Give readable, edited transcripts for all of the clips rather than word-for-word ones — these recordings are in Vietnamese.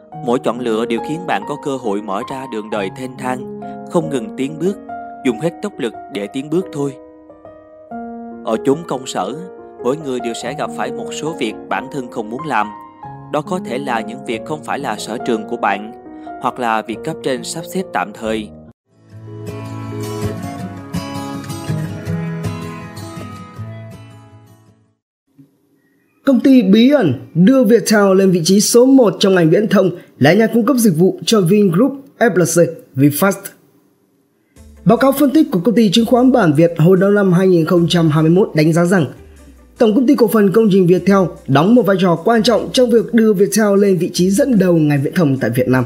Mỗi chọn lựa đều khiến bạn có cơ hội mở ra đường đời thênh thang, không ngừng tiến bước, dùng hết tốc lực để tiến bước thôi. Ở chốn công sở, mỗi người đều sẽ gặp phải một số việc bản thân không muốn làm. Đó có thể là những việc không phải là sở trường của bạn, hoặc là việc cấp trên sắp xếp tạm thời. Công ty bí ẩn đưa Viettel lên vị trí số 1 trong ngành viễn thông là nhà cung cấp dịch vụ cho Vingroup, FLC, VinFast. Báo cáo phân tích của công ty chứng khoán Bản Việt hồi đầu năm 2021 đánh giá rằng Tổng công ty cổ phần công trình Viettel đóng một vai trò quan trọng trong việc đưa Viettel lên vị trí dẫn đầu ngành viễn thông tại Việt Nam.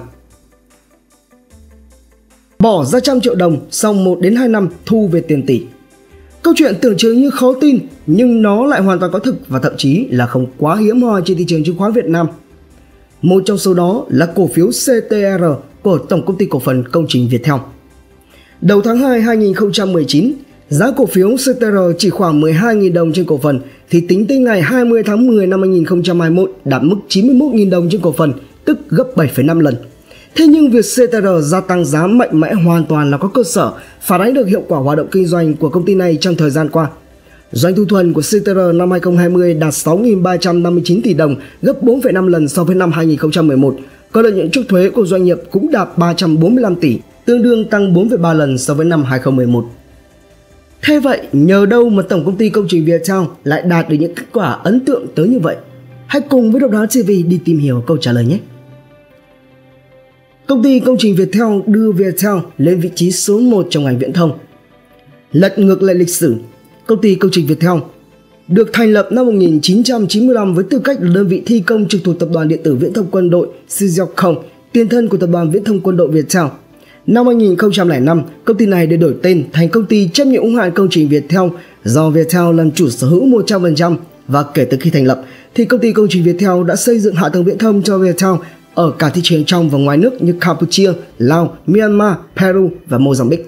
Bỏ ra trăm triệu đồng sau 1 đến 2 năm thu về tiền tỷ. Câu chuyện tưởng chừng như khó tin nhưng nó lại hoàn toàn có thực và thậm chí là không quá hiếm hoi trên thị trường chứng khoán Việt Nam. Một trong số đó là cổ phiếu CTR của Tổng công ty cổ phần công trình Viettel. Đầu tháng 2 2019, giá cổ phiếu CTR chỉ khoảng 12.000 đồng trên cổ phần thì tính tới ngày 20 tháng 10 năm 2021 đạt mức 91.000 đồng trên cổ phần, tức gấp 7,5 lần. Thế nhưng việc CTR gia tăng giá mạnh mẽ hoàn toàn là có cơ sở, phản ánh được hiệu quả hoạt động kinh doanh của công ty này trong thời gian qua. Doanh thu thuần của CTR năm 2020 đạt 6.359 tỷ đồng, gấp 4,5 lần so với năm 2011. Còn lợi nhuận trước thuế của doanh nghiệp cũng đạt 345 tỷ, tương đương tăng 4,3 lần so với năm 2011. Thế vậy, nhờ đâu mà Tổng công ty công trình Viettel lại đạt được những kết quả ấn tượng tới như vậy? Hãy cùng với Độc Đáo TV đi tìm hiểu câu trả lời nhé! Công ty công trình Viettel đưa Viettel lên vị trí số 1 trong ngành viễn thông. Lật ngược lại lịch sử, công ty công trình Viettel được thành lập năm 1995 với tư cách là đơn vị thi công trực thuộc Tập đoàn Điện tử Viễn thông Quân đội Sigeocom, tiền thân của Tập đoàn Viễn thông Quân đội Viettel. Năm 2005, công ty này được đổi tên thành công ty trách nhiệm hữu hạn công trình Viettel do Viettel làm chủ sở hữu 100%, và kể từ khi thành lập thì công ty công trình Viettel đã xây dựng hạ tầng viễn thông cho Viettel ở cả thị trường trong và ngoài nước như Campuchia, Lào, Myanmar, Peru và Mozambique.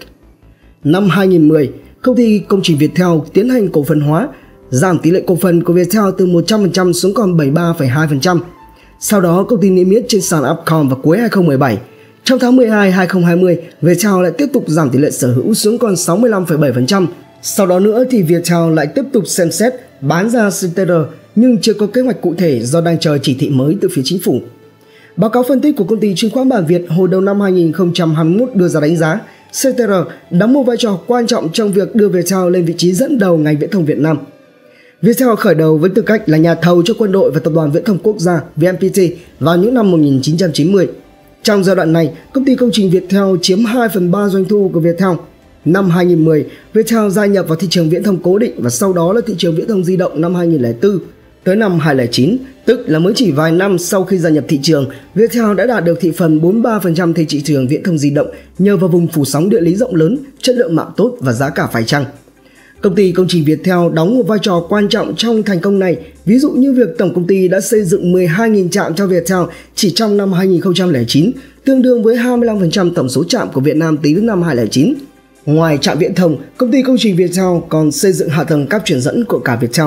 Năm 2010, công ty công trình Viettel tiến hành cổ phần hóa, giảm tỷ lệ cổ phần của Viettel từ 100% xuống còn 73,2%. Sau đó, công ty niêm yết trên sàn Upcom vào cuối 2017. Trong tháng 12 2020, Viettel lại tiếp tục giảm tỷ lệ sở hữu xuống còn 65,7%. Sau đó nữa thì Viettel lại tiếp tục xem xét bán ra CTR nhưng chưa có kế hoạch cụ thể do đang chờ chỉ thị mới từ phía chính phủ. Báo cáo phân tích của công ty chứng khoán Bản Việt hồi đầu năm 2021 đưa ra đánh giá CTR đóng một vai trò quan trọng trong việc đưa Viettel lên vị trí dẫn đầu ngành viễn thông Việt Nam. Viettel khởi đầu với tư cách là nhà thầu cho quân đội và Tập đoàn Viễn thông Quốc gia VNPT vào những năm 1990. Trong giai đoạn này, công ty công trình Viettel chiếm 2/3 doanh thu của Viettel. Năm 2010, Viettel gia nhập vào thị trường viễn thông cố định và sau đó là thị trường viễn thông di động năm 2004. Tới năm 2009, tức là mới chỉ vài năm sau khi gia nhập thị trường, Viettel đã đạt được thị phần 43% thị trường viễn thông di động nhờ vào vùng phủ sóng địa lý rộng lớn, chất lượng mạng tốt và giá cả phải chăng. Công ty công trình Viettel đóng một vai trò quan trọng trong thành công này, ví dụ như việc tổng công ty đã xây dựng 12.000 trạm cho Viettel chỉ trong năm 2009, tương đương với 25% tổng số trạm của Việt Nam tính đến năm 2009. Ngoài trạm viễn thông, công ty công trình Viettel còn xây dựng hạ tầng cáp truyền dẫn của cả Viettel.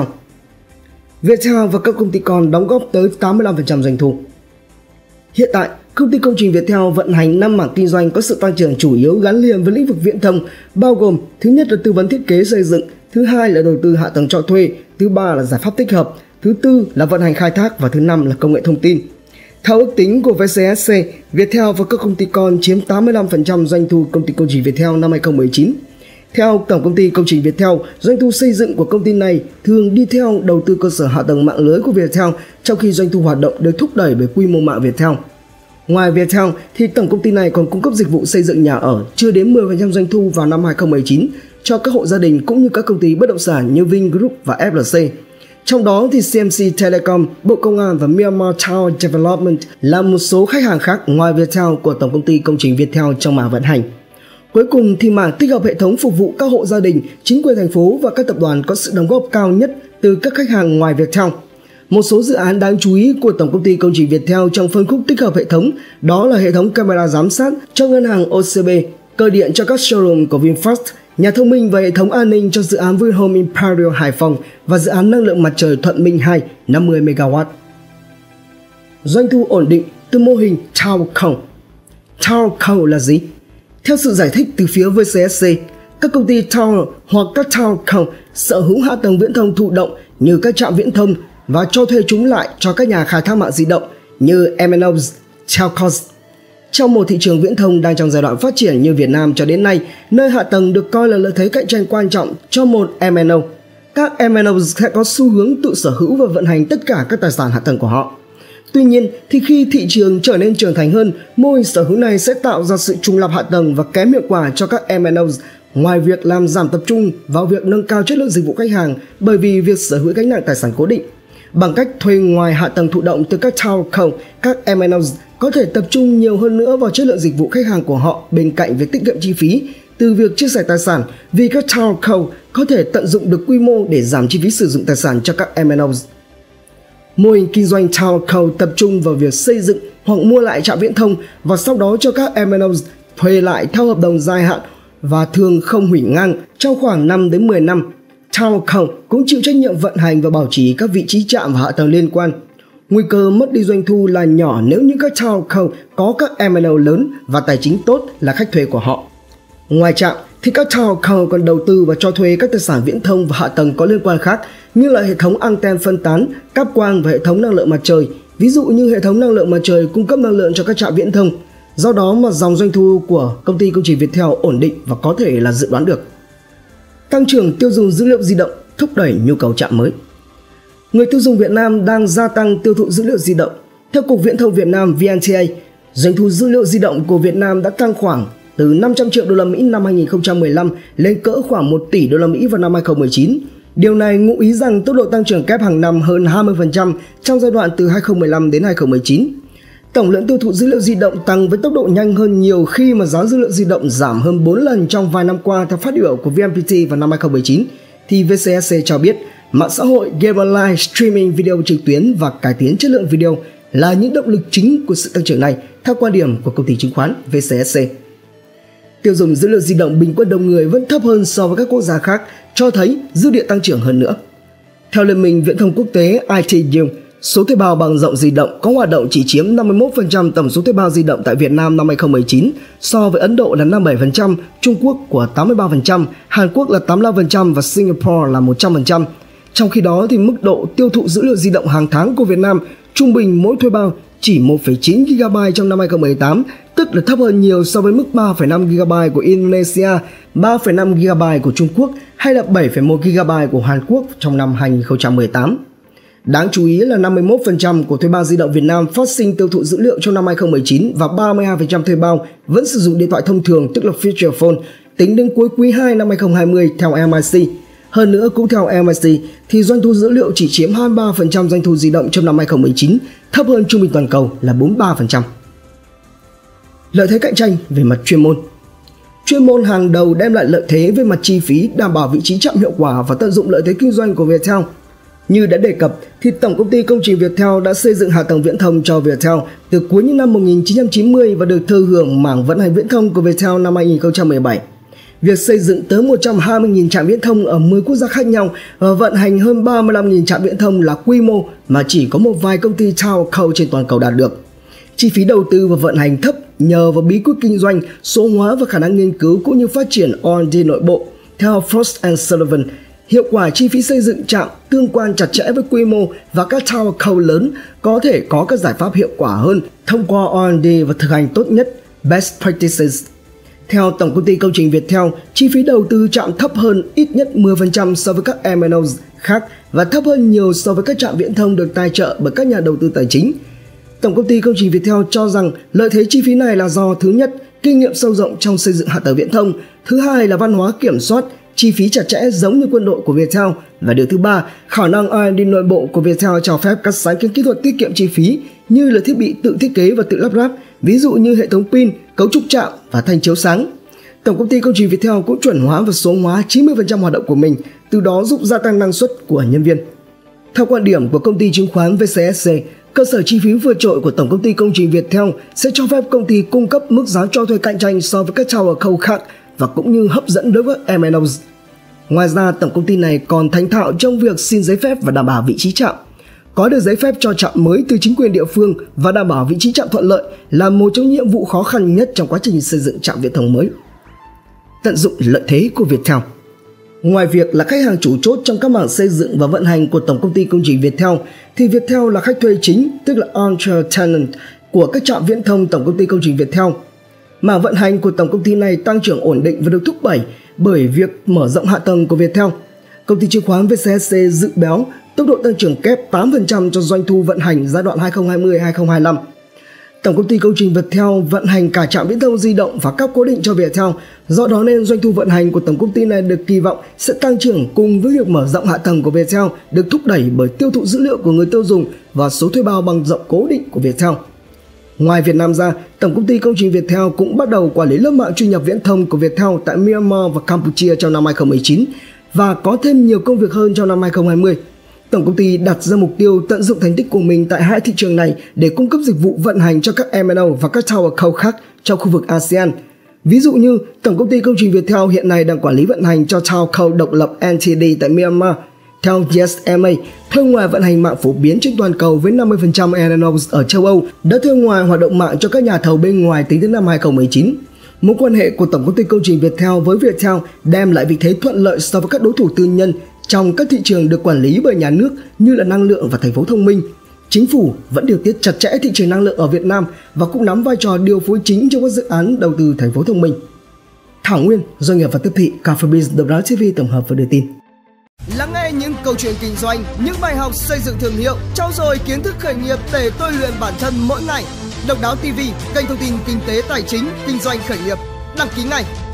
Viettel và các công ty con đóng góp tới 85% doanh thu. Hiện tại, công ty công trình Viettel vận hành 5 mảng kinh doanh có sự tăng trưởng chủ yếu gắn liền với lĩnh vực viễn thông, bao gồm thứ nhất là tư vấn thiết kế xây dựng, thứ hai là đầu tư hạ tầng cho thuê, thứ ba là giải pháp tích hợp, thứ tư là vận hành khai thác và thứ năm là công nghệ thông tin. Theo ước tính của VCSC, Viettel và các công ty con chiếm 85% doanh thu công ty công trình Viettel năm 2019. Theo Tổng công ty công trình Viettel, doanh thu xây dựng của công ty này thường đi theo đầu tư cơ sở hạ tầng mạng lưới của Viettel, trong khi doanh thu hoạt động được thúc đẩy bởi quy mô mạng Viettel. Ngoài Viettel thì tổng công ty này còn cung cấp dịch vụ xây dựng nhà ở chưa đến 10% doanh thu vào năm 2019 cho các hộ gia đình cũng như các công ty bất động sản như Vingroup và FLC. Trong đó thì CMC Telecom, Bộ Công an và Myanmar Tower Development là một số khách hàng khác ngoài Viettel của tổng công ty công trình Viettel trong mảng vận hành. Cuối cùng thì mảng tích hợp hệ thống phục vụ các hộ gia đình, chính quyền thành phố và các tập đoàn có sự đóng góp cao nhất từ các khách hàng ngoài Viettel. Một số dự án đáng chú ý của Tổng công ty công trình Viettel trong phân khúc tích hợp hệ thống đó là hệ thống camera giám sát cho ngân hàng OCB, cơ điện cho các showroom của VinFast, nhà thông minh và hệ thống an ninh cho dự án Vinhome Imperial Hải Phòng và dự án năng lượng mặt trời Thuận Minh 2 50 MW. Doanh thu ổn định, từ mô hình Tower Co. Tower Co là gì? Theo sự giải thích từ phía VCSC, các công ty Tower hoặc các Tower Co sở hữu hạ tầng viễn thông thụ động như các trạm viễn thông và cho thuê chúng lại cho các nhà khai thác mạng di động như MNOs, Telcos. Trong một thị trường viễn thông đang trong giai đoạn phát triển như Việt Nam cho đến nay, nơi hạ tầng được coi là lợi thế cạnh tranh quan trọng cho một MNO, các MNOs sẽ có xu hướng tự sở hữu và vận hành tất cả các tài sản hạ tầng của họ. Tuy nhiên, thì khi thị trường trở nên trưởng thành hơn, mô hình sở hữu này sẽ tạo ra sự trùng lặp hạ tầng và kém hiệu quả cho các MNOs, ngoài việc làm giảm tập trung vào việc nâng cao chất lượng dịch vụ khách hàng bởi vì việc sở hữu gánh nặng tài sản cố định. Bằng cách thuê ngoài hạ tầng thụ động từ các Tower Co, các MNOs có thể tập trung nhiều hơn nữa vào chất lượng dịch vụ khách hàng của họ bên cạnh việc tiết kiệm chi phí từ việc chia sẻ tài sản, vì các Tower Co có thể tận dụng được quy mô để giảm chi phí sử dụng tài sản cho các MNOs. Mô hình kinh doanh Tower Co tập trung vào việc xây dựng hoặc mua lại trạm viễn thông và sau đó cho các MNOs thuê lại theo hợp đồng dài hạn và thường không hủy ngang trong khoảng 5 đến 10 năm. Tower Co cũng chịu trách nhiệm vận hành và bảo trì các vị trí trạm và hạ tầng liên quan. Nguy cơ mất đi doanh thu là nhỏ nếu như các Tower Co có các MNO lớn và tài chính tốt là khách thuê của họ. Ngoài trạm thì các Tower Co còn đầu tư và cho thuê các tài sản viễn thông và hạ tầng có liên quan khác như là hệ thống anten phân tán, cáp quang và hệ thống năng lượng mặt trời. Ví dụ như hệ thống năng lượng mặt trời cung cấp năng lượng cho các trạm viễn thông. Do đó mà dòng doanh thu của công ty công trình Viettel ổn định và có thể là dự đoán được. Tăng trưởng tiêu dùng dữ liệu di động thúc đẩy nhu cầu trạm mới. Người tiêu dùng Việt Nam đang gia tăng tiêu thụ dữ liệu di động. Theo Cục Viễn thông Việt Nam VNTA, doanh thu dữ liệu di động của Việt Nam đã tăng khoảng từ 500 triệu đô la Mỹ năm 2015 lên cỡ khoảng 1 tỷ đô la Mỹ vào năm 2019. Điều này ngụ ý rằng tốc độ tăng trưởng kép hàng năm hơn 20% trong giai đoạn từ 2015 đến 2019. Tổng lượng tiêu thụ dữ liệu di động tăng với tốc độ nhanh hơn nhiều khi mà giá dữ liệu di động giảm hơn 4 lần trong vài năm qua theo phát biểu của VNPT vào năm 2019, thì VCSC cho biết mạng xã hội, game online, streaming video trực tuyến và cải tiến chất lượng video là những động lực chính của sự tăng trưởng này theo quan điểm của công ty chứng khoán VCSC. Tiêu dùng dữ liệu di động bình quân đầu người vẫn thấp hơn so với các quốc gia khác, cho thấy dư địa tăng trưởng hơn nữa. Theo Liên minh Viễn thông Quốc tế ITU, số thuê bao bằng rộng di động có hoạt động chỉ chiếm 51% tổng số thuê bao di động tại Việt Nam năm 2019, so với Ấn Độ là 57%, Trung Quốc của 83%, Hàn Quốc là 85% và Singapore là 100%. Trong khi đó thì mức độ tiêu thụ dữ liệu di động hàng tháng của Việt Nam trung bình mỗi thuê bao chỉ 1,9 GB trong năm 2018, tức là thấp hơn nhiều so với mức 3,5 GB của Indonesia, 3,5 GB của Trung Quốc hay là 7,1 GB của Hàn Quốc trong năm 2018. Đáng chú ý là 51% của thuê bao di động Việt Nam phát sinh tiêu thụ dữ liệu trong năm 2019 và 32% thuê bao vẫn sử dụng điện thoại thông thường, tức là feature phone, tính đến cuối quý 2 năm 2020 theo MIC. Hơn nữa, cũng theo MIC thì doanh thu dữ liệu chỉ chiếm 23% doanh thu di động trong năm 2019, thấp hơn trung bình toàn cầu là 43%. Lợi thế cạnh tranh về mặt chuyên môn. Chuyên môn hàng đầu đem lại lợi thế về mặt chi phí, đảm bảo vị trí trạm hiệu quả và tận dụng lợi thế kinh doanh của Viettel. Như đã đề cập thì Tổng công ty Công trình Viettel đã xây dựng hạ tầng viễn thông cho Viettel từ cuối những năm 1990 và được thừa hưởng mảng vận hành viễn thông của Viettel năm 2017. Việc xây dựng tới 120.000 trạm viễn thông ở 10 quốc gia khác nhau và vận hành hơn 35.000 trạm viễn thông là quy mô mà chỉ có một vài công ty Tower Co trên toàn cầu đạt được. Chi phí đầu tư và vận hành thấp nhờ vào bí quyết kinh doanh, số hóa và khả năng nghiên cứu cũng như phát triển R&D nội bộ. Theo Frost & Sullivan, hiệu quả chi phí xây dựng trạm tương quan chặt chẽ với quy mô và các Tower Co lớn có thể có các giải pháp hiệu quả hơn thông qua R&D và thực hành tốt nhất Best Practices. Theo Tổng công ty Công trình Viettel, chi phí đầu tư trạm thấp hơn ít nhất 10% so với các MNOs khác và thấp hơn nhiều so với các trạm viễn thông được tài trợ bởi các nhà đầu tư tài chính. Tổng công ty Công trình Viettel cho rằng lợi thế chi phí này là do thứ nhất, kinh nghiệm sâu rộng trong xây dựng hạ tầng viễn thông, thứ hai là văn hóa kiểm soát, chi phí chặt chẽ giống như quân đội của Viettel, và điều thứ ba, khả năng R&D nội bộ của Viettel cho phép các sáng kiến kỹ thuật tiết kiệm chi phí như là thiết bị tự thiết kế và tự lắp ráp, ví dụ như hệ thống pin, cấu trúc trạm và thanh chiếu sáng. Tổng công ty Công trình Viettel cũng chuẩn hóa và số hóa 90% hoạt động của mình, từ đó giúp gia tăng năng suất của nhân viên. Theo quan điểm của công ty chứng khoán VCSC, cơ sở chi phí vượt trội của Tổng công ty Công trình Viettel sẽ cho phép công ty cung cấp mức giá cho thuê cạnh tranh so với các Tower Co khác và cũng như hấp dẫn đối với MNOs. Ngoài ra, tổng công ty này còn thành thạo trong việc xin giấy phép và đảm bảo vị trí trạm. Có được giấy phép cho trạm mới từ chính quyền địa phương và đảm bảo vị trí trạm thuận lợi là một trong nhiệm vụ khó khăn nhất trong quá trình xây dựng trạm viễn thông mới. Tận dụng lợi thế của Viettel. Ngoài việc là khách hàng chủ chốt trong các mảng xây dựng và vận hành của Tổng công ty Công trình Viettel, thì Viettel là khách thuê chính, tức là anchor tenant của các trạm viễn thông Tổng công ty Công trình Viettel. Mảng vận hành của tổng công ty này tăng trưởng ổn định và được thúc đẩy bởi việc mở rộng hạ tầng của Viettel. Công ty chứng khoán VCSC dự báo tốc độ tăng trưởng kép 8% cho doanh thu vận hành giai đoạn 2020-2025. Tổng công ty Công trình Viettel vận hành cả trạm viễn thông di động và cáp cố định cho Viettel, do đó nên doanh thu vận hành của tổng công ty này được kỳ vọng sẽ tăng trưởng cùng với việc mở rộng hạ tầng của Viettel được thúc đẩy bởi tiêu thụ dữ liệu của người tiêu dùng và số thuê bao bằng rộng cố định của Viettel. Ngoài Việt Nam ra, Tổng công ty Công trình Viettel cũng bắt đầu quản lý lớp mạng truy nhập viễn thông của Viettel tại Myanmar và Campuchia trong năm 2019 và có thêm nhiều công việc hơn trong năm 2020. Tổng công ty đặt ra mục tiêu tận dụng thành tích của mình tại hai thị trường này để cung cấp dịch vụ vận hành cho các MNO và các TowerCo khác trong khu vực ASEAN. Ví dụ như, Tổng công ty Công trình Viettel hiện nay đang quản lý vận hành cho TowerCo độc lập NTD tại Myanmar. Theo GSMA, thuê ngoài vận hành mạng phổ biến trên toàn cầu với 50% MNOs ở châu Âu đã thuê ngoài hoạt động mạng cho các nhà thầu bên ngoài tính đến năm 2019. Mối quan hệ của Tổng công ty Công trình Viettel với Viettel đem lại vị thế thuận lợi so với các đối thủ tư nhân trong các thị trường được quản lý bởi nhà nước như là năng lượng và thành phố thông minh. Chính phủ vẫn điều tiết chặt chẽ thị trường năng lượng ở Việt Nam và cũng nắm vai trò điều phối chính trong các dự án đầu tư thành phố thông minh. Thảo Nguyên, doanh nghiệp và tiếp thị, Cafebiz, Độc Đáo TV tổng hợp và đưa tin. Lắng nghe những câu chuyện kinh doanh, những bài học xây dựng thương hiệu, trau dồi kiến thức khởi nghiệp để tôi luyện bản thân mỗi ngày. Độc Đáo TV, kênh thông tin kinh tế tài chính, kinh doanh khởi nghiệp. Đăng ký ngay.